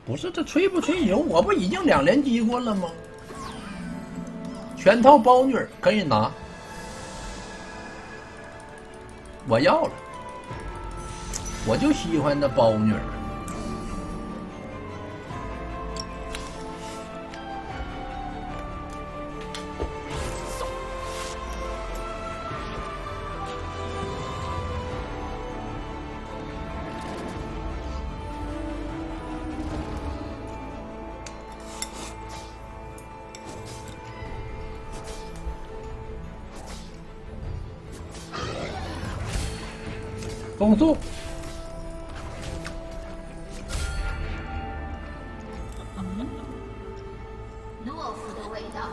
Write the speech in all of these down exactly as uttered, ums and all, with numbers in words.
不是这吹不吹牛？我不已经两连击过了吗？全套包女可以拿，我要了，我就喜欢那包女。攻速！ 懦夫的味道，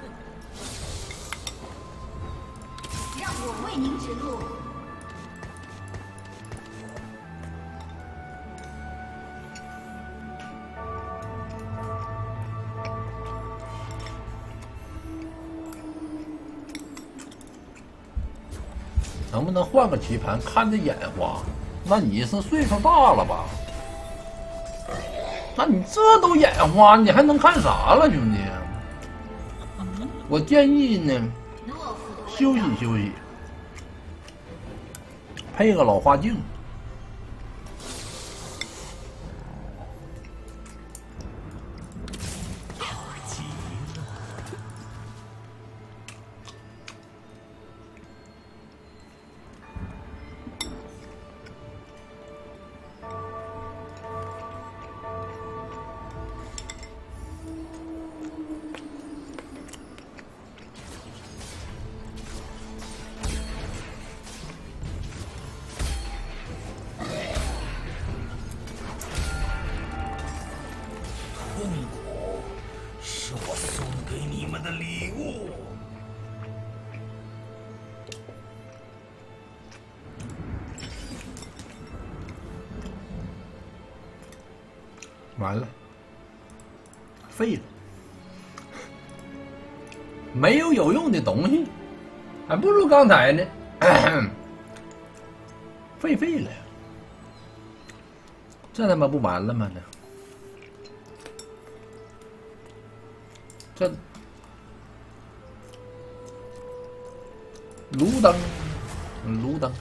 让我为您指路。 能不能换个棋盘？看着眼花。那你是岁数大了吧？那你这都眼花，你还能看啥了，兄弟？我建议呢，休息休息，配个老花镜。 痛苦是我送给你们的礼物。 完了，废了，没有有用的东西，还不如刚才呢，废废了，这他妈不完了吗？这这炉灯，炉灯。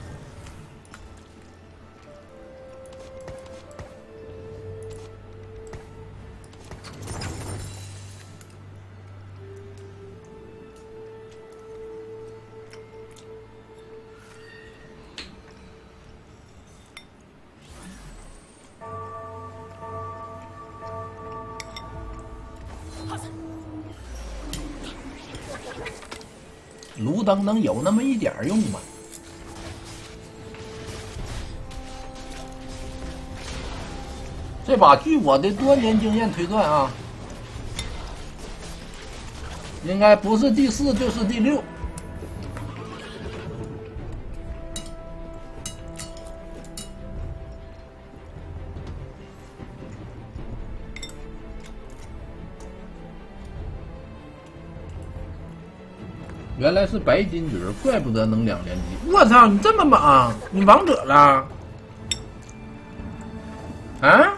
炉灯能有那么一点用吗？这把据我的多年经验推断啊，应该不是第四就是第六。原来是白金角，怪不得能两连击。我操，你这么猛、啊，你王者了？啊？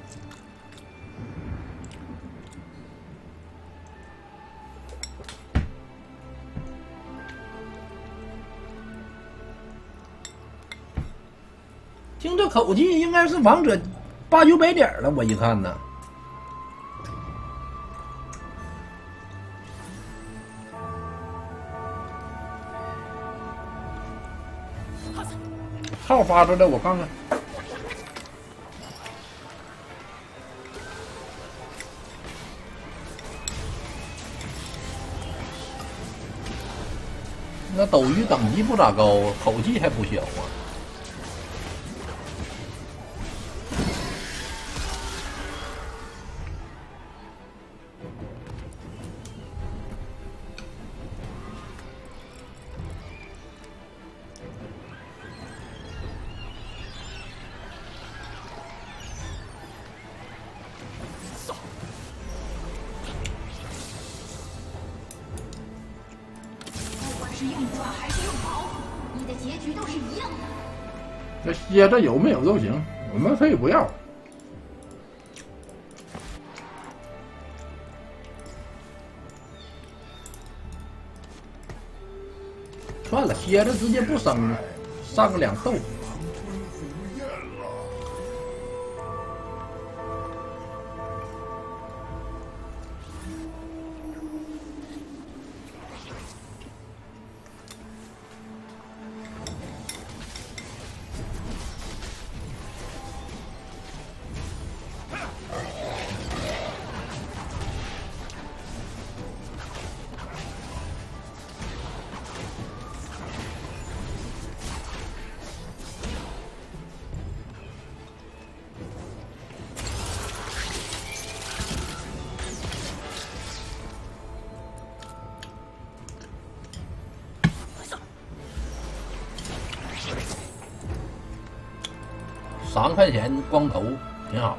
听这口气，应该是王者八九百点了。我一看呢。号发出来，我看看。那斗鱼等级不咋高，口气还不小啊。 是用爪还是用矛，你的结局都是一样的。 这蝎子有没有都行，我们可以不要。 算了，歇着直接不升了，上个两斗。三块钱光头挺好。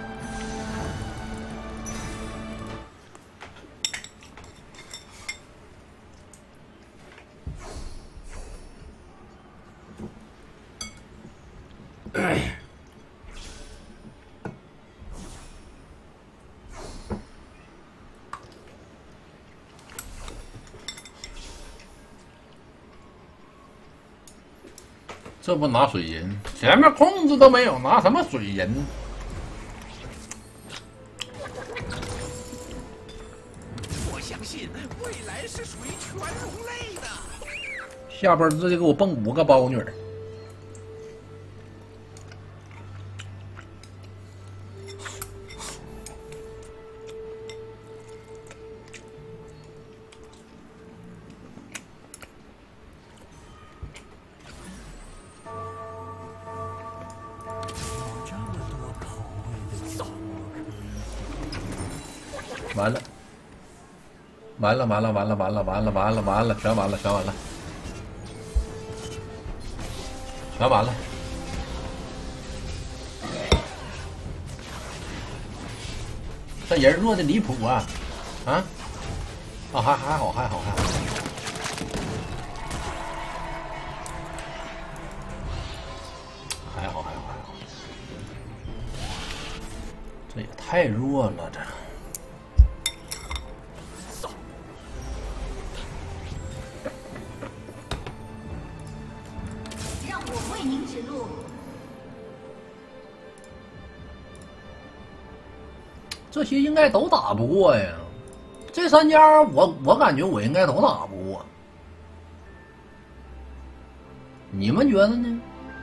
这不拿水银，前面控制都没有，拿什么水银？ 我相信未来是属于全人类的。 下边直接给我蹦五个包女儿。完了，完了，完了，完了，完了，完了，完了，完了，全完了，全完了，全完了。这人弱的离谱啊！啊！啊，还还好，还好，还好。还好，还好，还好。这也太弱了，这。这些应该都打不过呀，这三家我我感觉我应该都打不过，你们觉得呢？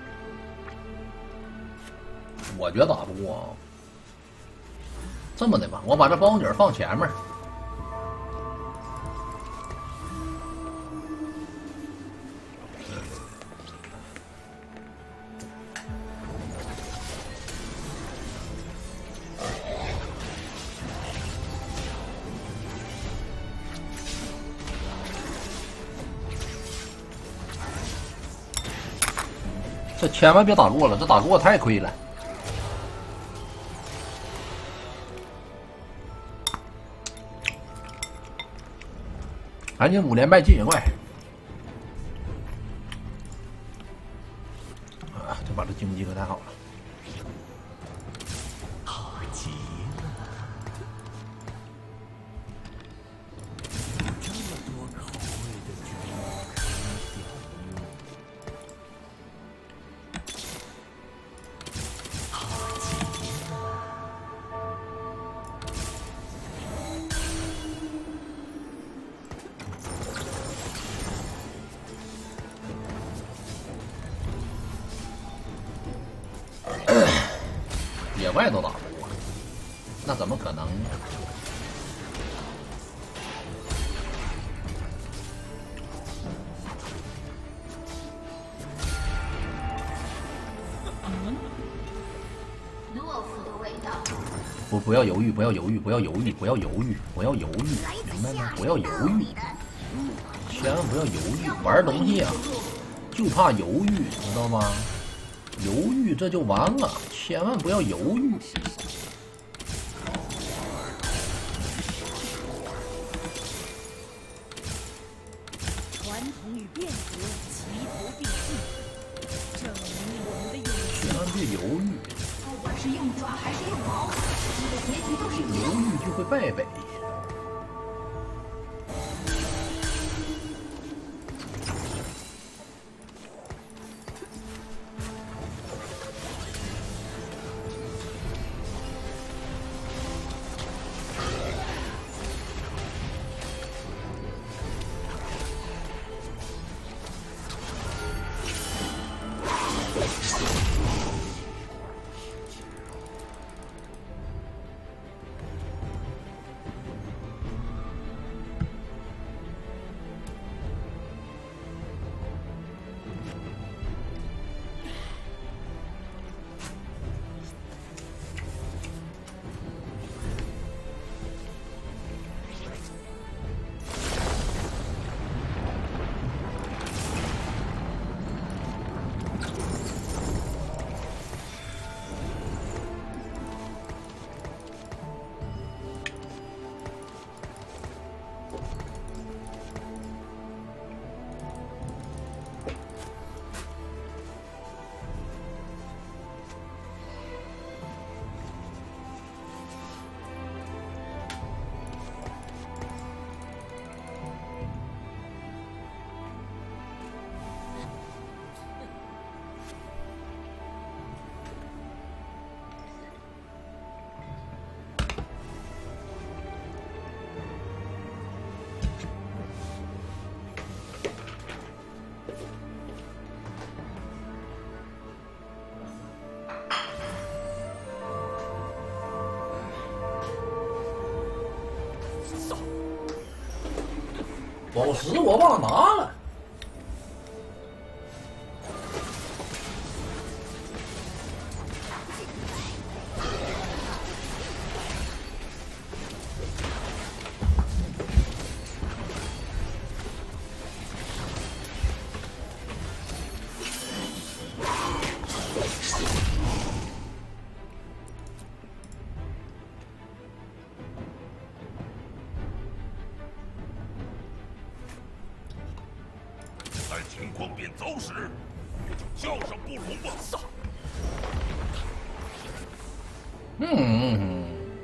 我觉得打不过啊。这么的吧，我把这包女放前面。这千万别打过了，这打过太亏了。赶紧五连败进野怪。啊，这把这经济可太好了。 好极了！这么多口味的绝野怪都打不过，那怎么可能呢？不，不要犹豫，不要犹豫，不要犹豫，不要犹豫，不要犹豫，明白吗？不要犹豫，千万不要犹豫。玩东西啊，就怕犹豫，知道吗？犹豫这就完了，千万不要犹豫。 传统与变革齐头并进，证明我们的勇气。 千万别犹豫， 不管是用爪还是用矛，你的结局都是一样。 犹豫就会败北。 宝石我忘拿了。 情况变糟时，就叫上不容吧。 嗯，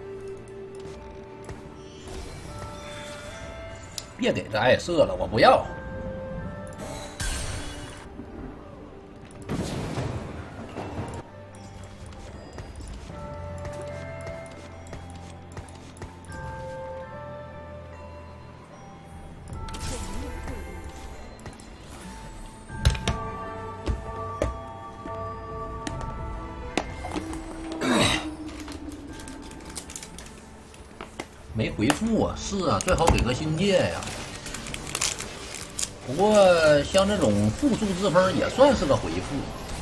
别给这艾射了，我不要。没回复啊，是啊，最好给个星界呀。不过像这种复数之风也算是个回复。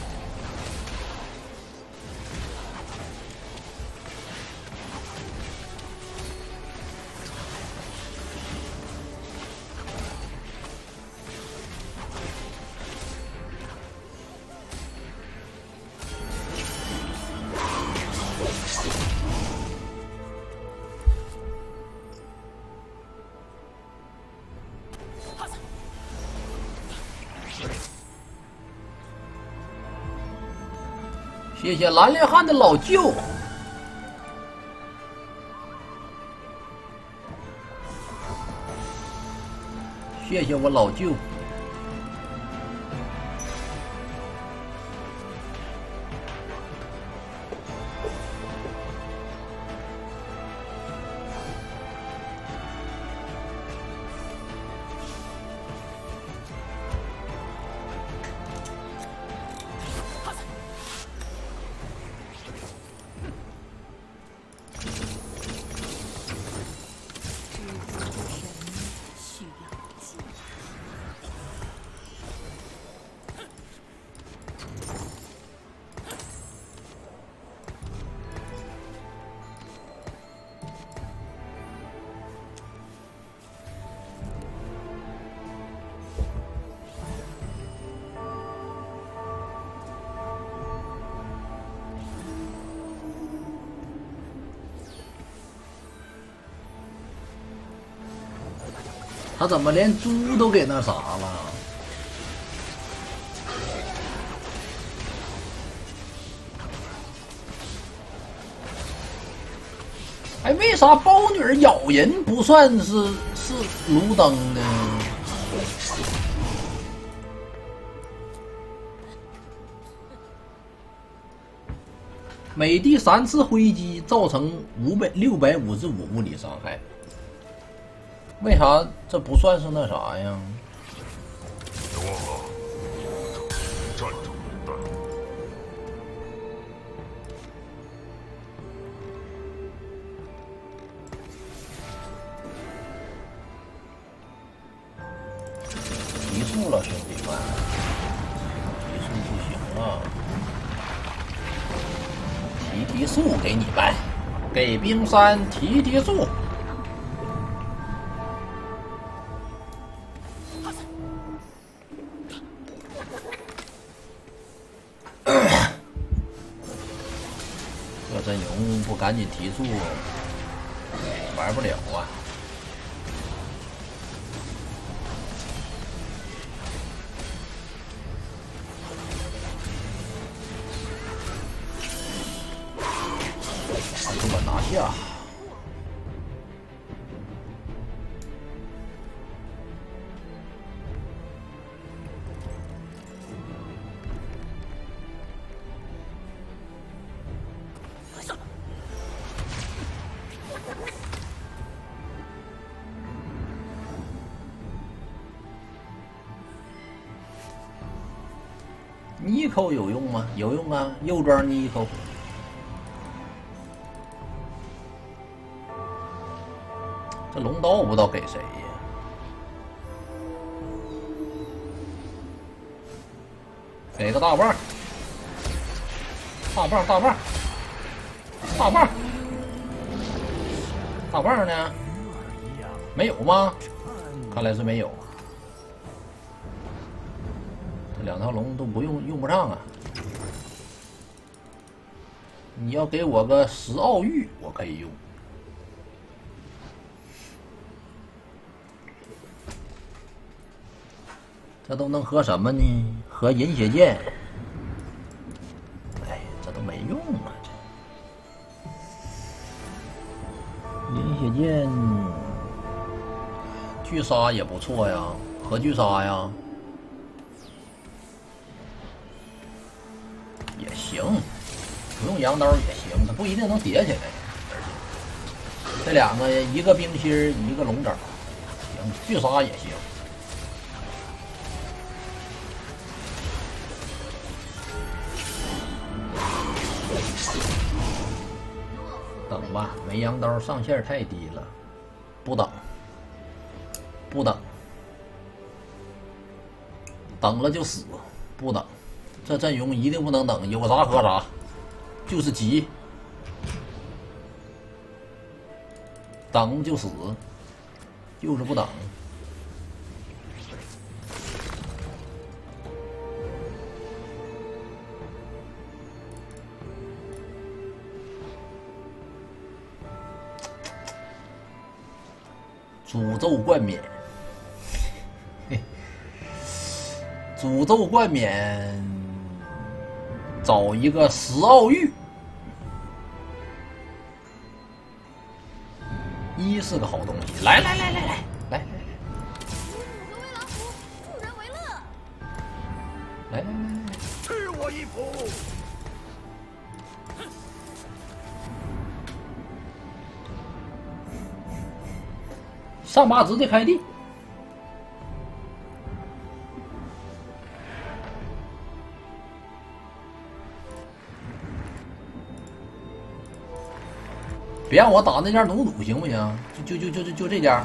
谢谢蓝脸汉的老舅。谢谢我老舅。他怎么连猪都给那啥了？哎，为啥包女儿咬人不算是是卢登呢？每第三次挥击造成五百六百五十五物理伤害。为啥这不算是那啥呀？ 别忘了，战争年代。 提速了，兄弟们，提速不行了，提提速给你们，给冰山提提速。阵容不赶紧提速，玩不了啊！把这个拿下。尼寇有用吗？有用啊，右装尼寇。这龙刀不知道给谁呀？ 给个大棒，大棒大棒大棒大棒呢？没有吗？看来是没有。这两条龙都不用用不上啊。你要给我个十奥玉，我可以用。这都能合什么呢？合银血剑。哎，这都没用啊！这银血剑，巨鲨也不错呀，合巨鲨呀，也行。不用羊刀也行，它不一定能叠起来。这两个，一个冰心儿，一个龙爪，行，巨鲨也行。等吧，没羊刀上限太低了，不等，不等，等了就死，不等。这阵容一定不能等，有啥合啥。就是急，等就死，就是不等。诅咒冠冕，诅咒冠冕，找一个十奥玉。一是个好东西，来来来来来来来来， 助为狼虎，助人为乐。 来来来来， 吃我一斧！ 上八直接开地，别让我打那家弩弩行不行？就就就就就就这家，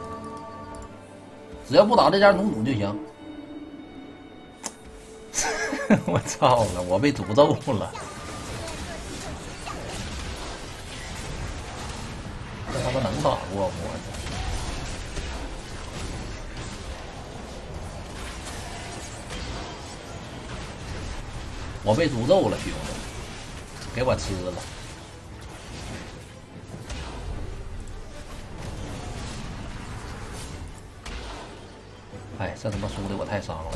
只要不打这家弩弩就行。我操了，我被诅咒了！这他妈能打过我？我被诅咒了，兄弟，给我吃了！哎，这他妈输的我太伤了！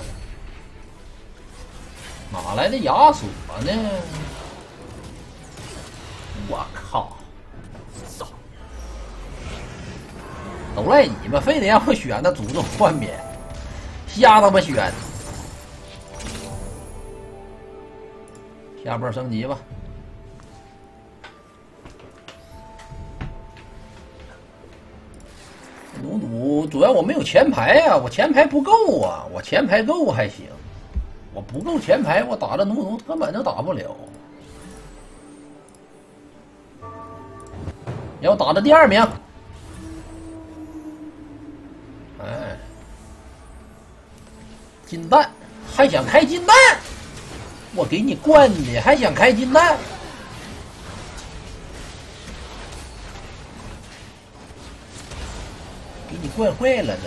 哪来的亚索呢？我靠！都赖你们，非得让我选那诅咒冠冕，瞎他妈选！下波升级吧。弩弩主要我没有前排呀、啊，我前排不够啊，我前排够还行，我不够前排，我打这弩弩根本就打不了。要打这第二名，哎，金蛋还想开金蛋？我给你灌的，还想开金蛋？给你灌坏了这。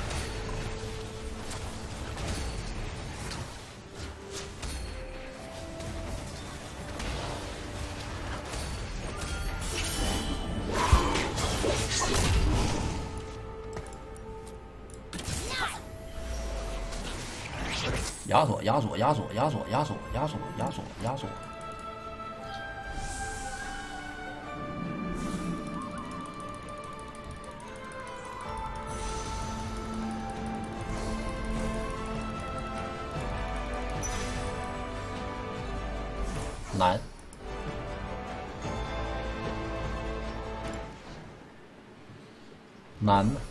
亚索，亚索，亚索，亚索，亚索，亚索，亚索，亚索。难。难呢。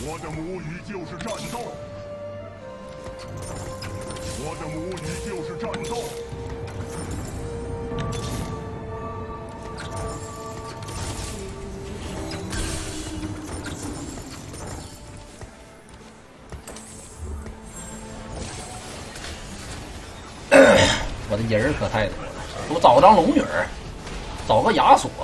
我的母语就是战斗，我的母语就是战斗。 我的人儿可太多了，给我找张龙女儿，找个亚索。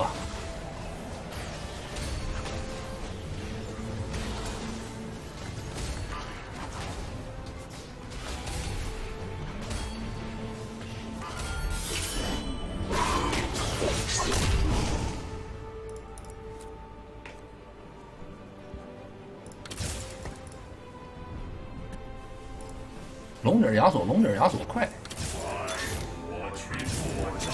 龙女儿亚索，龙女儿亚索，快！ 我去作战。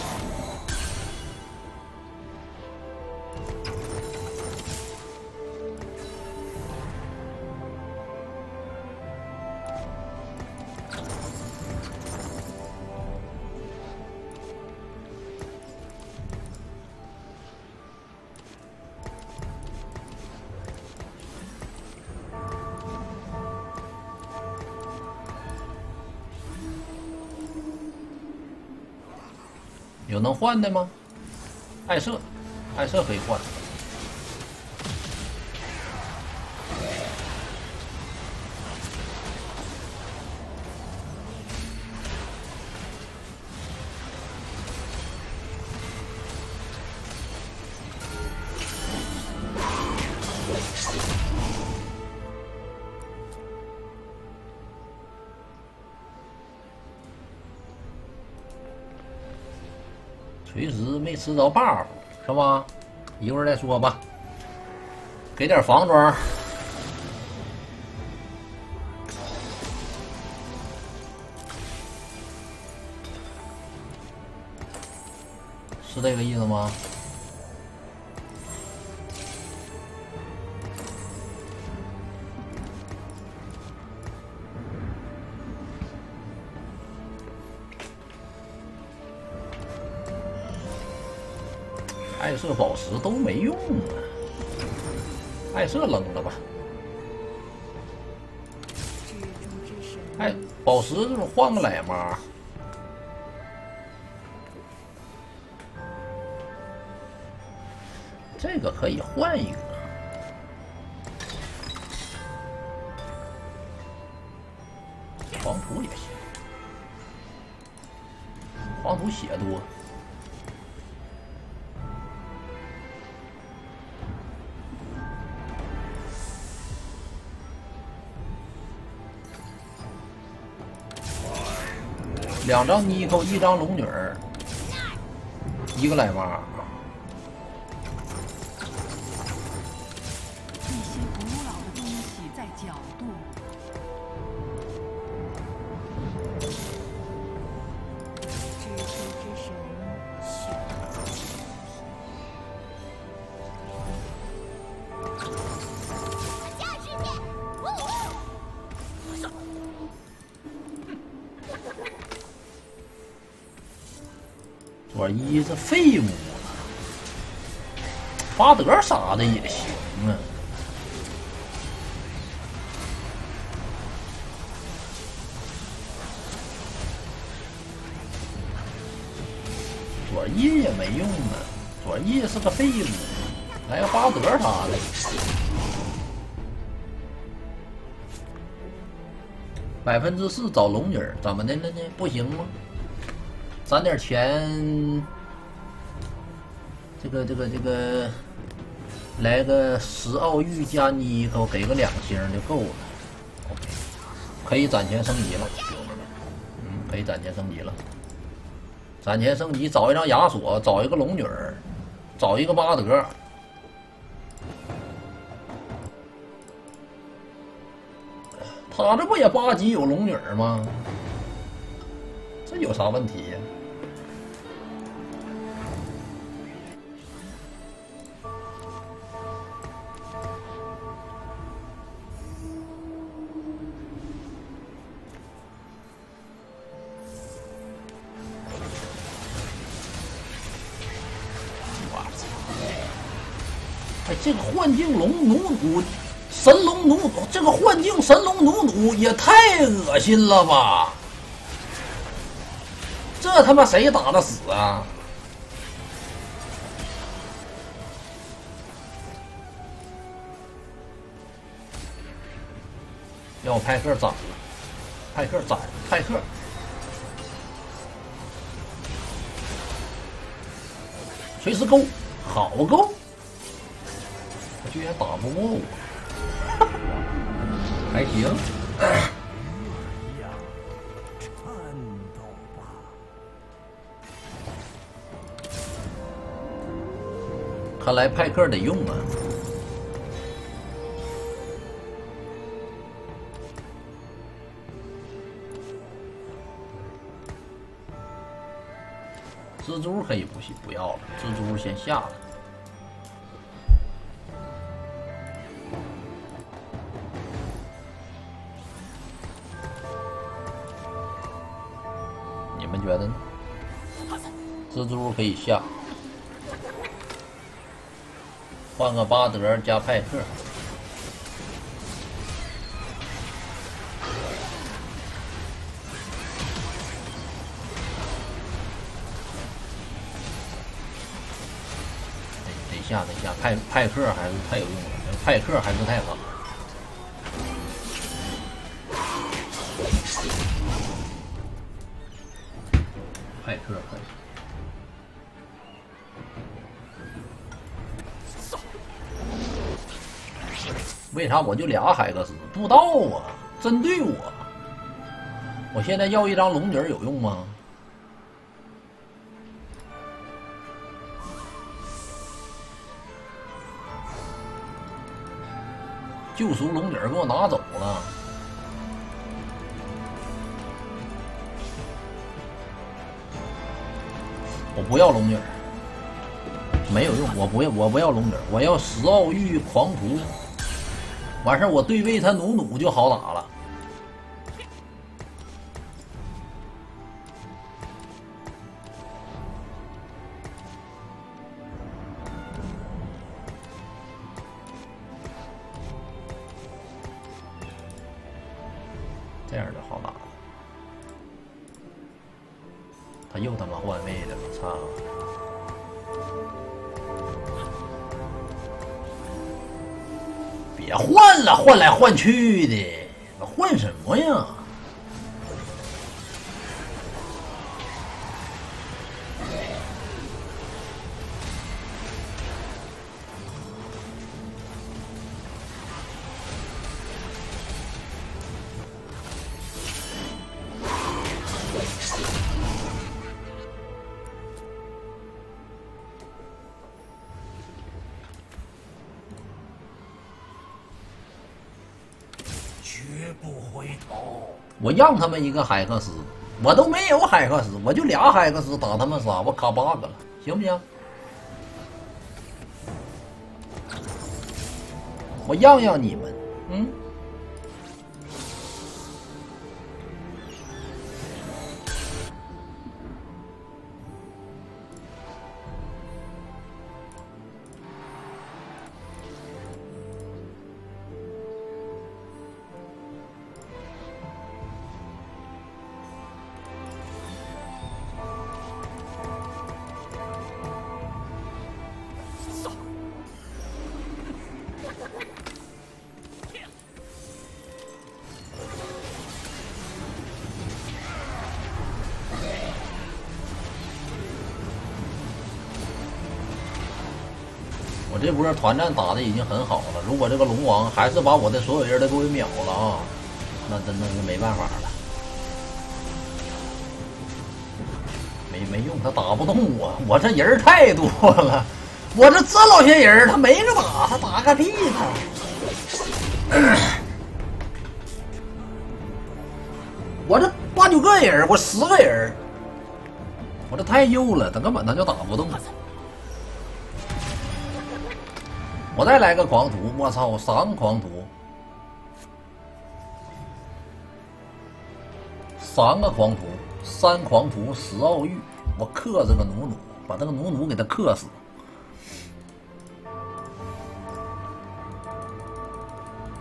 有能换的吗？艾瑟，艾瑟可以换。锤石没吃着 buff 是吧？一会儿再说吧。给点防装。是这个意思吗？艾瑟宝石都没用啊，艾瑟扔了吧。哎，宝石这种换个奶妈。这个可以换一个。黄土也行，黄土血多。两张妮蔻，一张龙女儿，一个奶妈。 一些古老的东西在角度。知知之神选。 下世界，呜呜。 左一是废物了，巴德啥的也行啊。左一也没用啊，左一是个废物，来个巴德啥的。百分之四找龙女儿，怎么的了呢？不行吗？攒点钱，这个这个这个，来个十奥玉加妮蔻，给个两星就够了。OK， 可以攒钱升级了，兄弟们，嗯，可以攒钱升级了。攒钱升级，找一张亚索，找一个龙女儿，找一个巴德。他这不也八级有龙女儿吗？这有啥问题呀？哎，这个幻境龙龙骨神龙弩弩，这个幻境神龙弩弩也太恶心了吧！这他妈谁打得死啊？让我派克斩了，派克斩，派克。随时勾，好勾，他居然打不过我，还行。看来派克得用啊。蜘蛛可以不行，不要了，蜘蛛先下了。你们觉得呢？蜘蛛可以下，换个巴德加派克。下得下，派派克还是太有用了，派克还是太好。派克可以。为啥我就俩海克斯？不知道啊，针对我。我现在要一张龙女有用吗？救赎龙女给我拿走了，我不要龙女，没有用，我不要，我不要龙女，我要十奥玉狂徒，完事儿我对位他弩弩就好打了。这样就好打了。他又他妈换位了，我操！别换了，换来换去的，换什么呀？ 绝不回头！ 我让他们一个海克斯，我都没有海克斯，我就俩海克斯打他们仨，我卡 bug 了，行不行？我让让你们，嗯。我这波团战打的已经很好了，如果这个龙王还是把我的所有人都给我秒了啊，那真的是没办法了，没没用，他打不动我，我这人太多了，我这这老些人他没个打，他打个屁他！我这八九个人，我十个人，我这太幼了，他根本他就打不动。我再来个狂徒，我操，三个狂徒，三个狂徒，三狂徒，十奥玉，我克这个弩弩，把这个弩弩给他克死。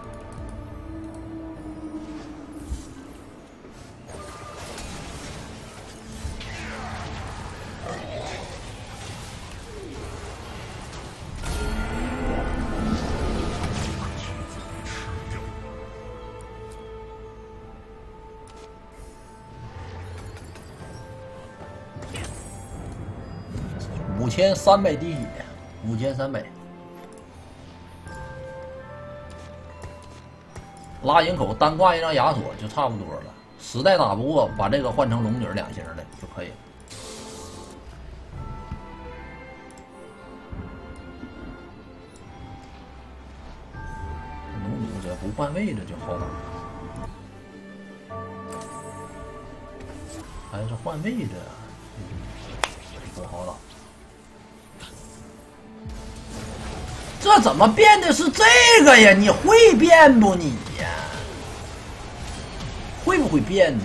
千三百滴血，五千三百。拉营口单挂一张亚索就差不多了，实在打不过，把这个换成龙女两星的就可以了。龙女这不换位置就好打。 还是换位置，不好打。这怎么变的是这个呀？你会变不你呀？会不会变呢？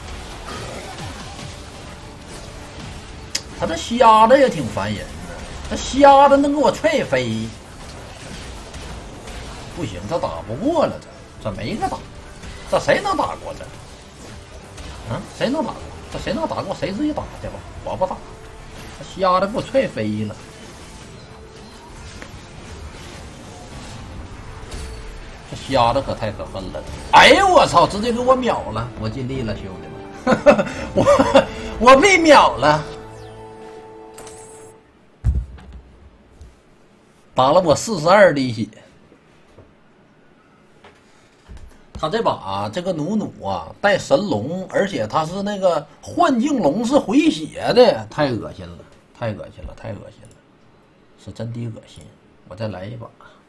他这瞎子也挺烦人的，他瞎子能给我踹飞。不行，这打不过了，这这没个打，这谁能打过这？嗯，谁能打过？ 这谁能打过谁自己打去吧，我不打。这瞎子给我踹飞了。这瞎子可太可恨了！哎呦我操，直接给我秒了！我尽力了，兄弟们，我我被秒了，打了我四十二滴血。 他这把、啊、这个弩弩啊带神龙，而且他是那个幻境龙是回血的，太恶心了，太恶心了，太恶心了，是真的恶心。我再来一把。